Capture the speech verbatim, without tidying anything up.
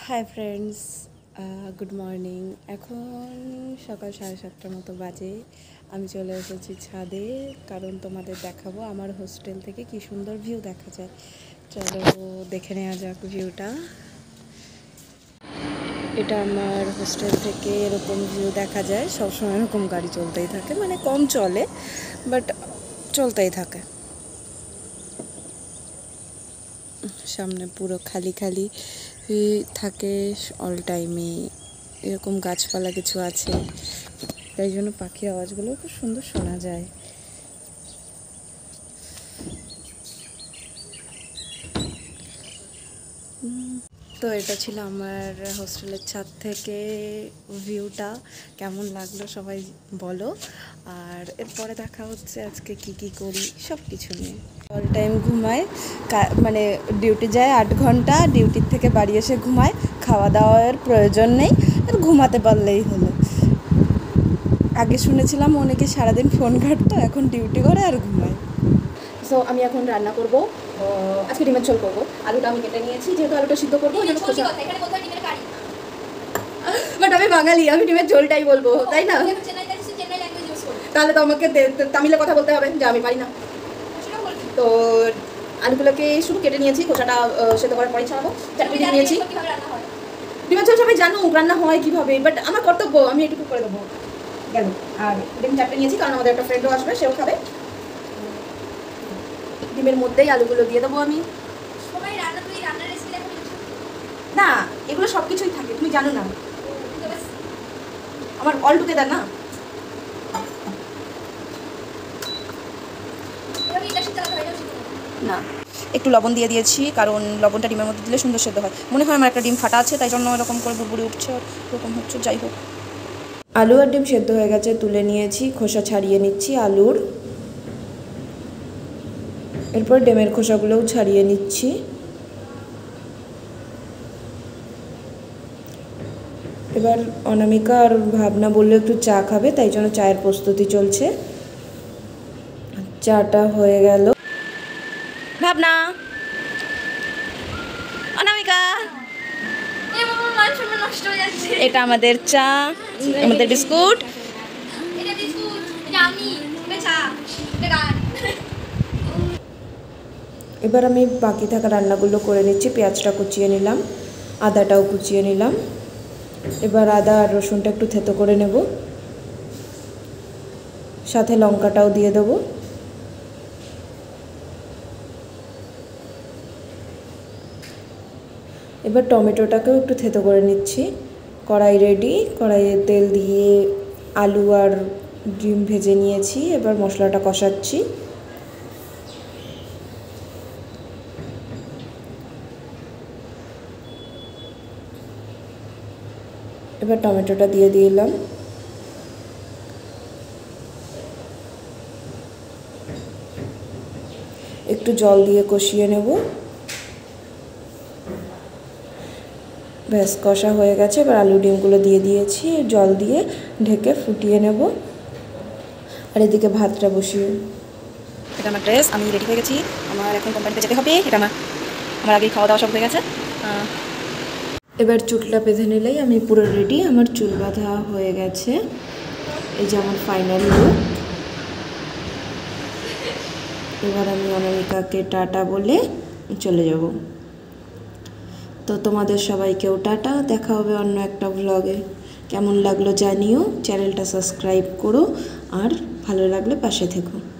Hi friends, good morning. এখন সকাল সাড়ে সাতটার মতো বাজে। আমি চলে এসেছি ছাদে, কারণ তোমাদের দেখাবো আমার হোস্টেল থেকে কি সুন্দর ভিউ দেখা যায়। চলো দেখে নেওয়া যাক ভিউটা। এটা আমার হোস্টেল থেকে এরকম ভিউ দেখা যায়। সবসময় এরকম গাড়ি চলতেই থাকে, মানে কম চলে বাট চলতেই থাকে। সামনে পুরো খালি খালি থাকে অল টাইমে। এরকম গাছপালা কিছু আছে, তাই জন্য পাখির আওয়াজগুলো খুব সুন্দর শোনা যায়। তো এটা ছিল আমার হোস্টেলের ছাদ থেকে ভিউটা। কেমন লাগলো সবাই বলো। আর এরপরে দেখা হচ্ছে আজকে কি কি করি সব কিছু নিয়ে। অল টাইম ঘুমায়, মানে ডিউটি যায় আট ঘন্টা, ডিউটির থেকে বাড়ি এসে ঘুমায়। খাওয়া দাওয়ার প্রয়োজন নেই, আর ঘুমাতে পারলেই হলো। আগে শুনেছিলাম অনেকে সারাদিন ফোন ঘাঁটতো, এখন ডিউটি করে আর ঘুমায়। সো আমি এখন রান্না করব, আজকে ডিমের ঝোল করবো। আলুটা আমি কেটে নিয়েছি, যেহেতু আলুটা সিদ্ধ করবো। বাট আমি বাঙালি, আমি ডিমের ঝোলটাই বলবো, তাই না? তাহলে তো আমাকে তামিলে কথা বলতে হবে, যা আমি পারি না। তো আলুগুলোকে শুধু কেটে নিয়েছি, খোসাটা সেদ্ধ করার পরে ছাড়াবো। চাটনি দিয়ে নিয়েছি। ডিমের ঝোল সবাই জানো রান্না হয় কীভাবে, বাট আমার কর্তব্য আমি এটুকু করে দেবো গেল। আর ডিম চাটনি নিয়েছি, কারণ আমাদের একটা ফ্রেন্ডও আসবে, সেও খাবে। ডিমের মধ্যেই আলুগুলো দিয়ে দেবো আমি। না, এগুলো সব কিছুই থাকে, তুমি জানো না, আমার অল টুগেদার না। না, একটু লবণ দিয়ে দিয়েছি, কারণ লবণটা ডিমের মধ্যে দিলে সুন্দর সেদ্ধ হয়। মনে হয় আমার একটা ডিম ফাটা আছে, তাই জন্য এরকম করে বুড়বুড়ি উঠছে, এরকম হচ্ছে। যাই হোক, আলু আর ডিম সেদ্ধ হয়ে গেছে, তুলে নিয়েছি। খোসা ছাড়িয়ে নিচ্ছি আলুর। এরপর ডিমের খোসাগুলোও ছাড়িয়ে নিচ্ছি। এবার অনামিকা আর ভাবনা বললো একটু চা খাবে, তাই জন্য চায়ের প্রস্তুতি চলছে। চাটা হয়ে গেল। ভাবনা, অনামিকা, এটা আমাদের চা, আমাদের বিস্কুট। এবার আমি বাকি থাকা রান্নাগুলো করে নিচ্ছি। পেঁয়াজটা কুচিয়ে নিলাম, আদাটাও কুচিয়ে নিলাম। এবার আদা আর রসুনটা একটু থেতো করে নেব, সাথে লঙ্কাটাও দিয়ে দেবো। এবার টমেটোটাকেও একটু থেতো করে নিচ্ছি। কড়াই রেডি, কড়াইয়ে তেল দিয়ে আলু আর ডিম ভেজে নিয়েছি। এবার মশলাটা কষাচ্ছি। এবার টমেটোটা দিয়ে দিলাম। একটু জল দিয়ে কষিয়ে নেব। ব্যাস, কষা হয়ে গেছে। এবার আলু ডিমগুলো দিয়ে দিয়েছি, জল দিয়ে ঢেকে ফুটিয়ে নেব। আর এদিকে ভাতটা বসিয়ে। এটা আমার ড্রেস, আমি রেডি হয়ে গেছি। আমার এখন কোম্পানিতে যেতে হবে। এটা আমার আমার আগেই খাওয়া দাওয়া সব হয়ে গেছে। এবার চুলটা বেঁধে নিলেই আমি পুরো রেডি। আমার চুল বাঁধা হয়ে গেছে। এই যে আমার ফাইনাল লুক। এবার আমি অনামিকাকে টাটা বলে চলে যাব। তো তোমাদের সবাইকেও টাটা, দেখা হবে অন্য একটা ব্লগে। কেমন লাগলো জানিও, চ্যানেলটা সাবস্ক্রাইব করো, আর ভালো লাগলে পাশে থেকো।